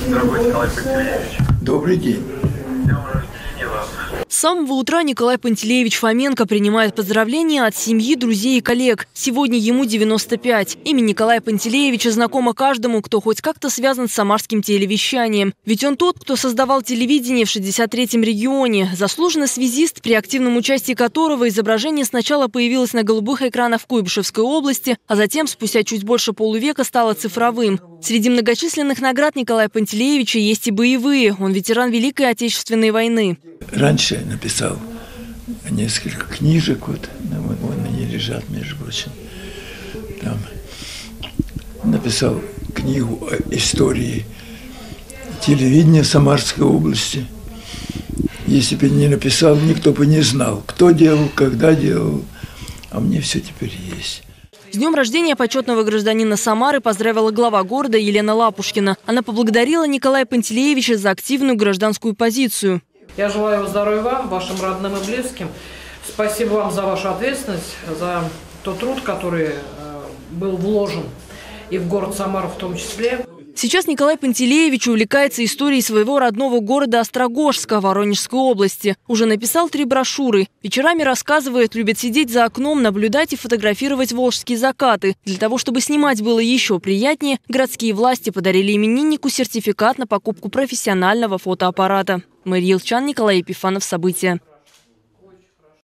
Дорогой Николай Пантелеевич. Добрый день. С самого утра Николай Пантелеевич Фоменко принимает поздравления от семьи, друзей и коллег. Сегодня ему 95. Имя Николая Пантелеевича знакомо каждому, кто хоть как-то связан с самарским телевещанием. Ведь он тот, кто создавал телевидение в 63-м регионе. Заслуженный связист, при активном участии которого изображение сначала появилось на голубых экранах в Куйбышевской области, а затем, спустя чуть больше полувека, стало цифровым. Среди многочисленных наград Николая Пантелеевича есть и боевые. Он ветеран Великой Отечественной войны. Раньше я написал несколько книжек, вот они лежат, между прочим. Там написал книгу о истории телевидения Самарской области. Если бы не написал, никто бы не знал, кто делал, когда делал, а мне все теперь есть. С днем рождения почетного гражданина Самары поздравила глава города Елена Лапушкина. Она поблагодарила Николая Пантелеевича за активную гражданскую позицию. Я желаю здоровья вам, вашим родным и близким. Спасибо вам за вашу ответственность, за тот труд, который был вложен и в город Самару в том числе. Сейчас Николай Пантелеевич увлекается историей своего родного города Острогожска Воронежской области. Уже написал 3 брошюры. Вечерами рассказывает, любит сидеть за окном, наблюдать и фотографировать волжские закаты. Для того, чтобы снимать было еще приятнее, городские власти подарили имениннику сертификат на покупку профессионального фотоаппарата. Мария Илчан, Николай Епифанов. События.